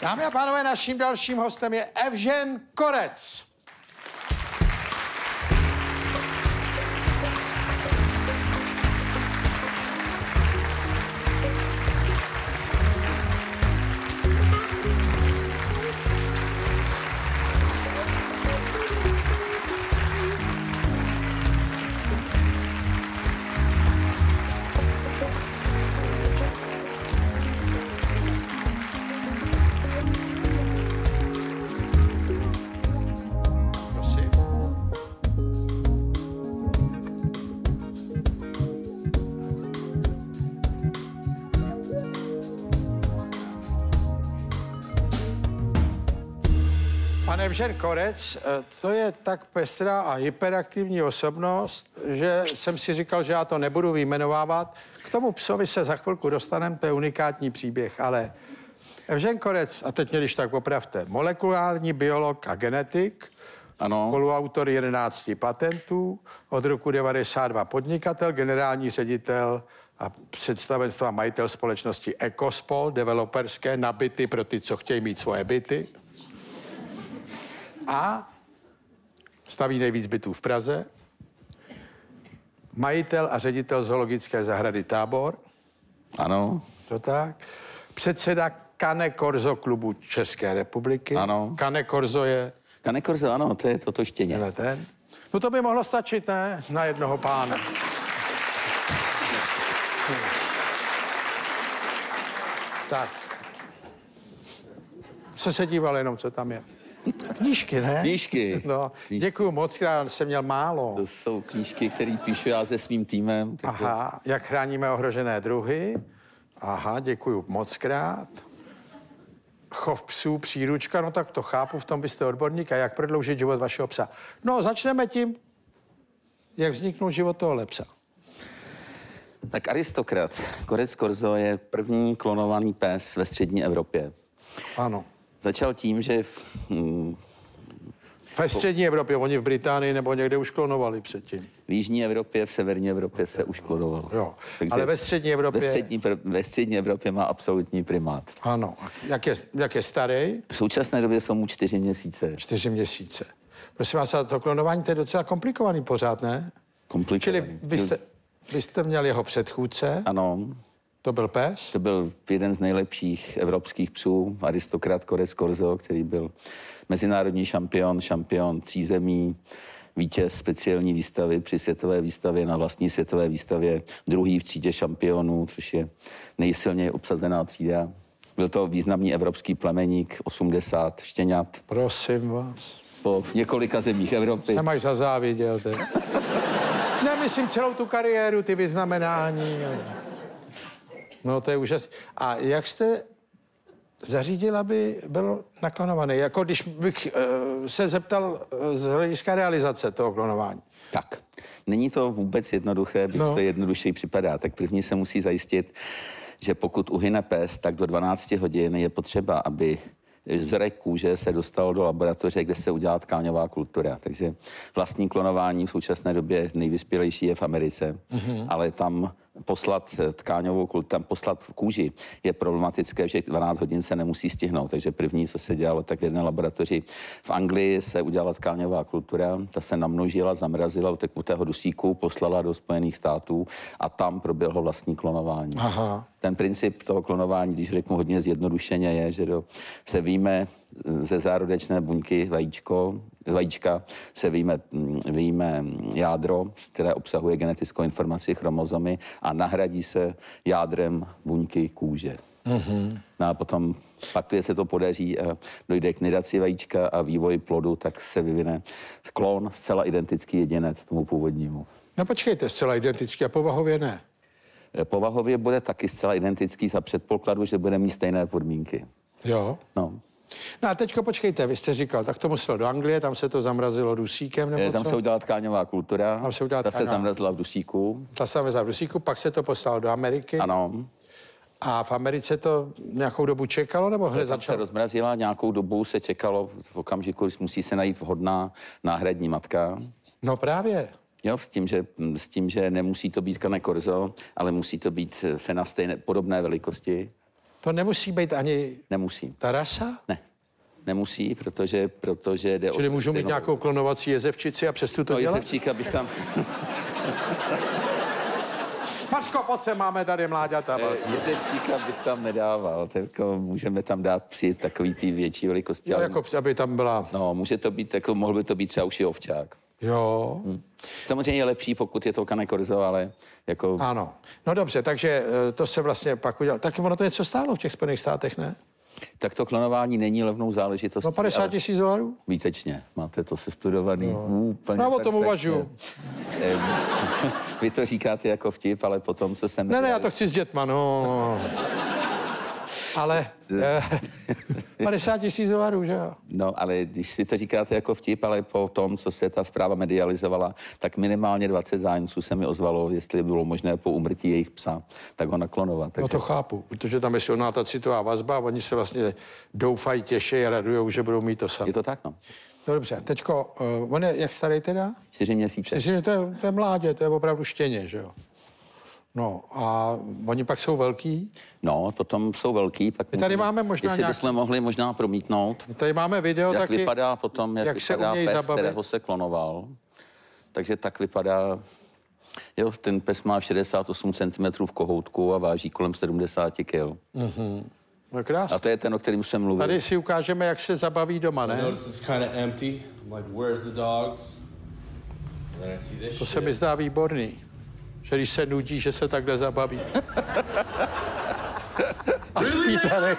Dámy a pánové, naším dalším hostem je Evžen Korec. Pan Evžen Korec, to je tak pestrá a hyperaktivní osobnost, že jsem si říkal, že já to nebudu vyjmenovávat. K tomu psovi se za chvilku dostaneme, to je unikátní příběh, ale Evžen Korec, a teď mě když tak opravte, molekulární biolog a genetik, ano. Spoluautor 11 patentů, od roku 92 podnikatel, generální ředitel a představenstva majitel společnosti Ecospol, developerské, na byty pro ty, co chtějí mít svoje byty. A staví nejvíc bytů v Praze. Majitel a ředitel zoologické zahrady Tábor. Ano. To tak. Předseda Cane Corso klubu České republiky. Ano. Cane Corso je... Cane Corso, ano, to je toto štěně. Ten. No to by mohlo stačit, ne? Na jednoho pána. Tak. Jsem se díval jenom, co tam je. Knížky, ne? Knížky. No, děkuju moc krát, jsem měl málo. To jsou knížky, které píšu já se svým týmem. Aha, jak chráníme ohrožené druhy. Aha, děkuju moc krát. Chov psů, příručka, no tak to chápu, v tom byste odborník. A jak prodloužit život vašeho psa? No, začneme tím, jak vzniknul život toho psa. Tak aristokrat. Korec Corso je první klonovaný pes ve střední Evropě. Ano. Začal tím, že ve střední Evropě, oni v Británii nebo někde už klonovali předtím. V jižní Evropě, v severní Evropě se už klonovalo. Jo, ale ve střední Evropě... Ve střední Evropě má absolutní primát. Ano. Jak je starý? V současné době jsou mu 4 měsíce. 4 měsíce. Prosím vás, to klonování to je docela komplikovaný pořád, ne? Komplikovaný. Čili vy jste měl jeho předchůdce? Ano. To byl pes? To byl jeden z nejlepších evropských psů, aristokrat Korec Corso, který byl mezinárodní šampion 3 zemí, vítěz speciální výstavy při světové výstavě, na vlastní světové výstavě, druhý v třídě šampionů, což je nejsilněji obsazená třída. Byl to významný evropský plemeník, 80 štěňat. Prosím vás. Po několika zemích Evropy. Jsem až zazáviděl. Nemyslím celou tu kariéru, ty vyznamenání. No, to je úžasné. A jak jste zařídil, aby byl naklonovaný? Jako když bych se zeptal z hlediska realizace toho klonování. Tak, není to vůbec jednoduché, byť to jednodušeji připadá. Tak první se musí zajistit, že pokud uhyne pes, tak do 12 hodin je potřeba, aby vzorek kůže se dostal do laboratoře, kde se udělá tkáňová kultura. Takže vlastní klonování v současné době nejvyspělejší je v Americe, ale tam poslat tkáňovou kulturu, tam poslat kůži je problematické, že 12 hodin se nemusí stihnout. Takže první, co se dělalo, tak v jedné laboratoři v Anglii se udělala tkáňová kultura, ta se namnožila, zamrazila u tekutého dusíku, poslala do Spojených států a tam proběhlo vlastní klonování. Aha. Ten princip toho klonování, když řeknu hodně zjednodušeně, je, že se vyjme ze zárodečné buňky vajíčka se vyjme jádro, které obsahuje genetickou informaci, chromozomy a nahradí se jádrem buňky kůže. No a potom, pak, když se to podaří a dojde k nidaci vajíčka a vývoji plodu, tak se vyvine klon, zcela identický jedinec tomu původnímu. No počkejte, zcela identický a povahově ne. Povahově bude taky zcela identický za předpokladu, že bude mít stejné podmínky. Jo. No. No a teďko počkejte, vy jste říkal, tak to muselo do Anglie, tam se to zamrazilo dusíkem, nebo tam co? se udělala tkáňová kultura, ta se zamrazila v dusíku. Ta se zamrazila v dusíku, pak se to poslalo do Ameriky. Ano. A v Americe to nějakou dobu čekalo, nebo hned začalo? Se rozmrazila, nějakou dobu se čekalo v okamžiku, když musí se najít vhodná náhradní matka. No právě. Jo, s tím, že nemusí to být Cane Corso, ale musí to být fena podobné velikosti. To nemusí být ani Nemusí. ta rasa? Ne. Nemusí, protože jde Čili můžu mít nějakou klonovací jezevčici a přes to dělat? Jezevčíka bych tam... Paško, pojď se, máme tady mláďata. Jezevčíka bych tam nedával, jako můžeme tam dát psi takový ty větší velikosti. Jo, jako aby tam byla... No, může to být, jako mohl by to být třeba už i ovčák. Jo. Samozřejmě je lepší, pokud je to Cane Corso, ale jako... Ano. No dobře, takže to se vlastně pak udělalo. Taky ono to něco stálo v těch Spojených státech, ne? Tak to klonování není levnou záležitostí. No 50 000 $? Výtečně, máte to sestudovaný úplně. No, o tom uvažuju. Vy to říkáte jako vtip, ale potom se sem... Ne, já to chci s dětma, no. Ale 50 000 $, že jo? No, ale když si to říkáte jako vtip, ale po tom, co se ta zpráva medializovala, tak minimálně 20 zájemců se mi ozvalo, jestli bylo možné po úmrtí jejich psa, tak ho naklonovat. Takže... No to chápu, protože tam je silná ta citová vazba a oni se vlastně doufají, těší a radujou, že budou mít to sami. Je to tak, no. No dobře, teďko, on je jak starý teda? 4 měsíce. 4, to je mládě, to je opravdu štěně, že jo? No a oni pak jsou velký? No, potom jsou velký. Pak my tady máme možná jestli bychom mohli možná promítnout. My tady máme video jak taky. Vypadá potom, jak vypadá pes, kterého se klonoval. Takže tak vypadá... Jo, ten pes má 68 cm v kohoutku a váží kolem 70 kg. Mm-hmm. No krásný. A to je ten, o kterým jsem mluvil. Tady si ukážeme, jak se zabaví doma, ne? To se mi zdá výborný. Že když se nudí, že se takhle zabaví. A spí tady.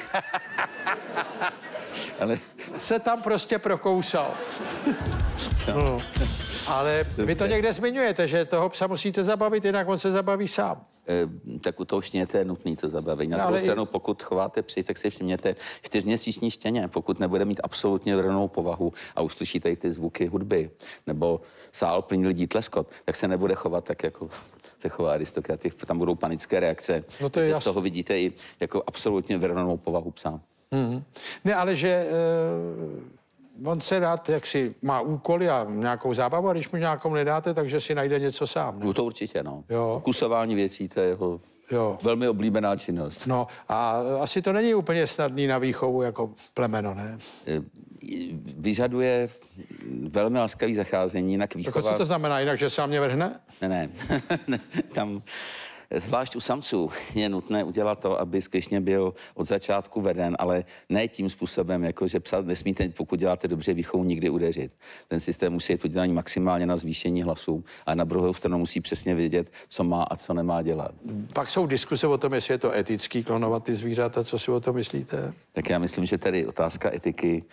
Ale... Se tam prostě prokousal. No. Ale vy to někde zmiňujete, že toho psa musíte zabavit, jinak on se zabaví sám. Tak u toho štěněte je nutný to zabavit. Na druhou stranu, pokud chováte psi, tak si všimněte 4měsíční štěně, pokud nebude mít absolutně vranou povahu a uslyšíte ty zvuky hudby, nebo sál plný lidí tleskot, tak se nebude chovat tak, jako se chová aristokraty. Tam budou panické reakce. No to je z toho vidíte i jako absolutně vranou povahu psa. Mm-hmm. Ne, ale že on se rád, jak si má úkoly a nějakou zábavu, a když mu nějakou nedáte, takže si najde něco sám. Ne? No to určitě, no. Jo. Kusování věcí, to je jeho velmi oblíbená činnost. No a asi to není úplně snadný na výchovu jako plemeno, ne? Vyžaduje velmi laskavý zacházení, jinak výchova... Jako co to znamená, jinak, že se mě vrhne? Ne. Tam... Zvlášť u samců je nutné udělat to, aby skutečně byl od začátku veden, ale ne tím způsobem, jako že psa nesmíte, pokud děláte dobře výchovu, nikdy udeřit. Ten systém musí být udělaný maximálně na zvýšení hlasu a na druhou stranu musí přesně vědět, co má a co nemá dělat. Pak jsou diskuse o tom, jestli je to etický klonovat ty zvířata, co si o tom myslíte? Tak já myslím, že tady otázka etiky.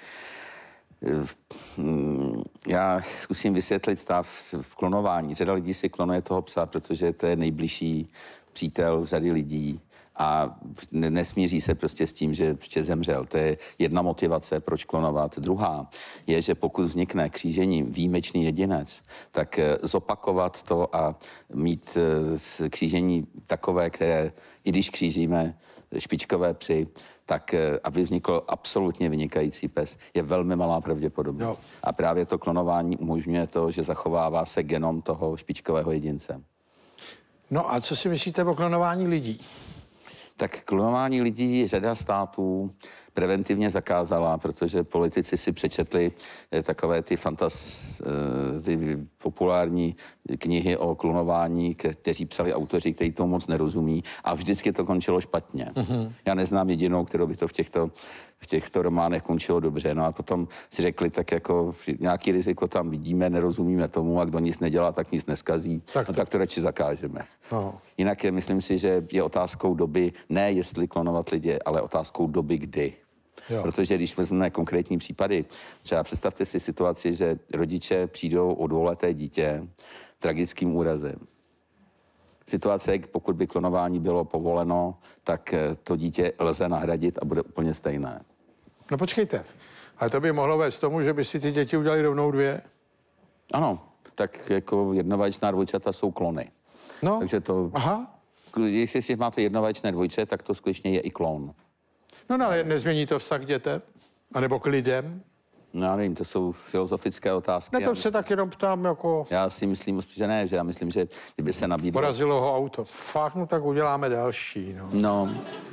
Já zkusím vysvětlit stav v klonování. Řada lidí si klonuje toho psa, protože to je nejbližší přítel řady lidí a nesmíří se prostě s tím, že ještě zemřel. To je jedna motivace, proč klonovat. Druhá je, že pokud vznikne křížením výjimečný jedinec, tak zopakovat to a mít křížení takové, které, i když křížíme špičkové psy, tak aby vznikl absolutně vynikající pes, je velmi malá pravděpodobnost. Jo. A právě to klonování umožňuje to, že zachovává se genom toho špičkového jedince. No a co si myslíte o klonování lidí? Tak klonování lidí řada států preventivně zakázala, protože politici si přečetli takové ty ty populární knihy o klonování, kteří psali autoři, kteří tomu moc nerozumí a vždycky to končilo špatně. Mm-hmm. Já neznám jedinou, kterou by to v těchto románech končilo dobře. No a potom si řekli, tak jako nějaký riziko tam vidíme, nerozumíme tomu a kdo nic nedělá, tak nic neskazí. Tak to radši zakážeme. No. Jinak myslím si, že je otázkou doby, ne jestli klonovat lidi, ale otázkou doby kdy. Jo. Protože když vezmeme konkrétní případy, třeba představte si situaci, že rodiče přijdou o dvouleté dítě tragickým úrazem. Situace, pokud by klonování bylo povoleno, tak to dítě lze nahradit a bude úplně stejné. No počkejte, ale to by mohlo vést tomu, že by si ty děti udělali rovnou 2? Ano, tak jako jednovaječná dvojčata jsou klony. No, takže to... Aha. Když si máte jednovaječné dvojče, tak to skutečně je i klon. No, ale nezmění to vztah k dětem? A nebo k lidem? No, já nevím, to jsou filozofické otázky. Ne, to se tak jenom ptám jako... Já si myslím, že ne, že já myslím, že kdyby se nabídlo... Porazilo ho auto. Fakt, no tak uděláme další, no. No.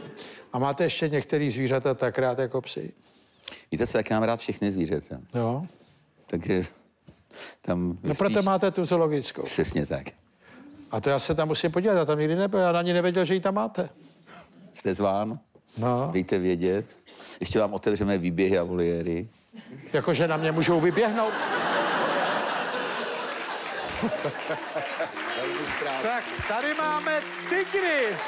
A máte ještě některý zvířata tak rád jako psy? Víte co, jak já mám rád všechny zvířata. Jo. Takže tam... No proto máte tu zoologickou. Přesně tak. A to já se tam musím podívat, já tam nikdy nebyl, já ani nevěděl, že ji tam máte. Jste zván, No. dejte vědět. Ještě vám otevřeme výběhy a voliéry. Jakože na mě můžou vyběhnout. Tak, tady máme tygry.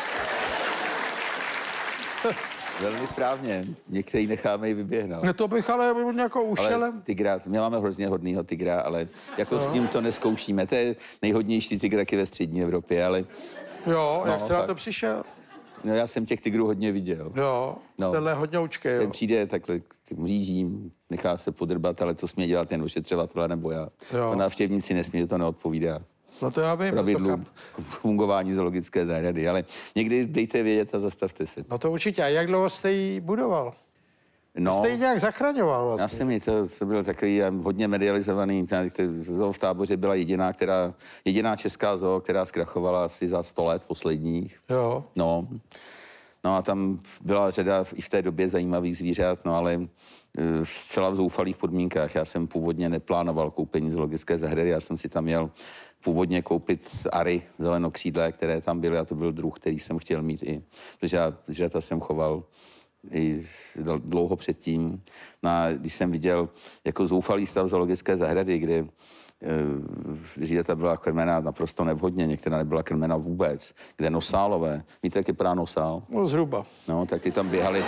Velmi správně. Některý necháme i vyběhnout. No to bych ale byl nějakou ušelem. Ale tygra, my máme hrozně hodnýho tygra, ale jako s ním to neskoušíme. To je nejhodnější tygr taky ve střední Evropě, ale... Jo, No, jak jste na fakt. to přišel? No já jsem těch tygrů hodně viděl. Jo, No. tenhle hodňoučkej, jo. Ten přijde takhle k tím mřížím, nechá se podrbat, ale to smí dělat jen ošetřovatel nebo já. Jo. A návštěvníci nesmí, že to neodpovídá No to já vím, to pravidlům chápu. fungování zoologické zahrady. Ale někdy dejte vědět a zastavte se. No to určitě. A jak dlouho jste ji budoval? No, Jste ji nějak zachraňoval já vlastně. jsem to byl takový hodně medializovaný. Zoo v Táboře byla jediná česká zoo, která zkrachovala asi za 100 let posledních. Jo. No a tam byla řada i v té době zajímavých zvířat, no ale zcela v zoufalých podmínkách. Já jsem původně neplánoval koupení zoologické zahrady, já jsem si tam měl původně koupit ary zelenokřídlé, které tam byly a to byl druh, který jsem chtěl mít i, protože já zvířata jsem choval i dlouho předtím. No a když jsem viděl jako zoufalý stav zoologické zahrady, kde zvířata byla krmena naprosto nevhodně, některá nebyla krmena vůbec, kde nosálové, víte, jak vypadá nosál? No zhruba. No, tak ty tam běhali.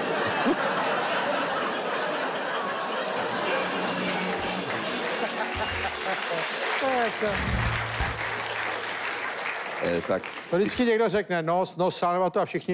Tak To vždycky někdo řekne nos, sánova to a všichni.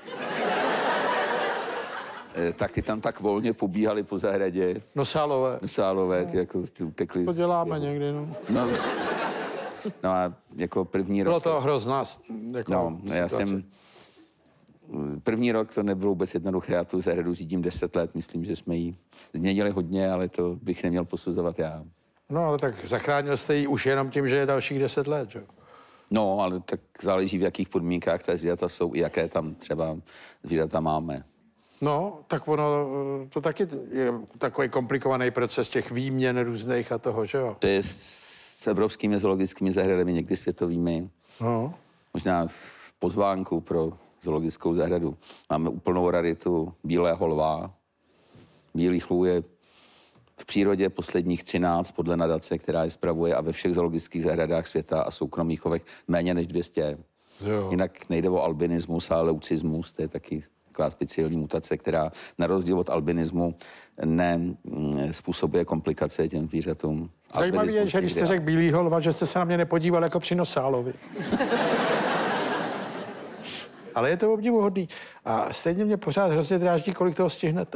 tak ty tam tak volně pobíhali po zahradě. Nosálové. Nosálové, ty jako ty utekli. To děláme někdy, no. No a jako první Bylo rok... to hrozná jako No, já jsem... První rok to nebylo vůbec jednoduché, já tu zahradu řídím 10 let, myslím, že jsme ji změnili hodně, ale to bych neměl posuzovat já. No, ale tak zachránil jste ji už jenom tím, že je dalších 10 let, že? No, ale tak záleží, v jakých podmínkách ta zvířata jsou, i jaké tam třeba zvířata máme. No, tak ono, to taky je takový komplikovaný proces těch výměn různých a toho, že jo? To je s evropskými zoologickými zahradami, někdy světovými. No. Možná v pozvánku pro zoologickou zahradu. Máme úplnou raritu bílého lva. Bílých lvů je v přírodě posledních 13 podle nadace, která je spravuje, a ve všech zoologických zahradách světa a soukromých chovech méně než 200. Jo. Jinak nejde o albinismus a leucismus, to je taky taková speciální mutace, která na rozdíl od albinismu způsobuje komplikace těm zvířatům. Zajímavý je, že když jste řekl bílýho lva, že jste se na mě nepodíval jako při nosálovi. Ale je to obdivuhodný. A stejně mě pořád hrozně dráždí, kolik toho stihnete.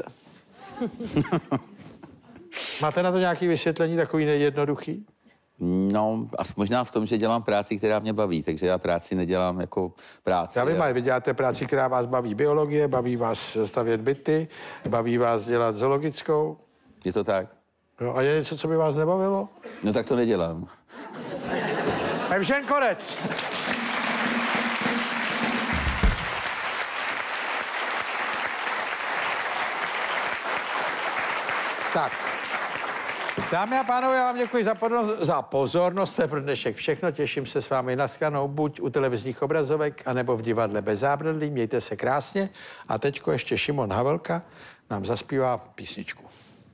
Máte na to nějaké vysvětlení, takový nejednoduchý? No, a možná v tom, že dělám práci, která mě baví, takže já práci nedělám jako práci. Já vím, ale vy děláte práci, která vás baví biologie, baví vás stavět byty, baví vás dělat zoologickou. Je to tak? Jo, a je něco, co by vás nebavilo? No tak to nedělám. Evžen Korec. Tak. Dámy a pánové, já vám děkuji za pozornost. To je pro dnešek všechno. Těším se s vámi na shledanou buď u televizních obrazovek, anebo v divadle Bez zábradlí. Mějte se krásně. A teďko ještě Šimon Havelka nám zaspívá písničku.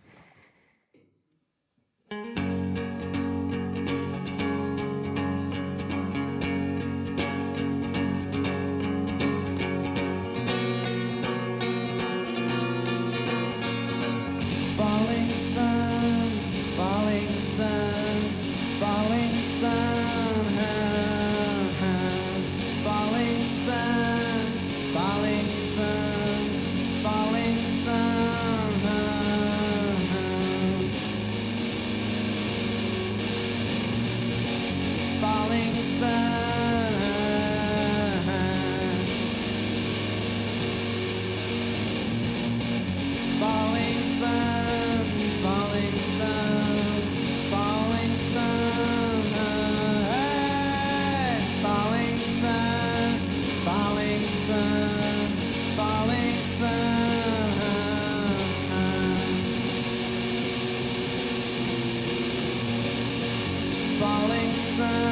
Falling sun, falling sun, falling sun, falling sun, falling sun, falling sun. sun.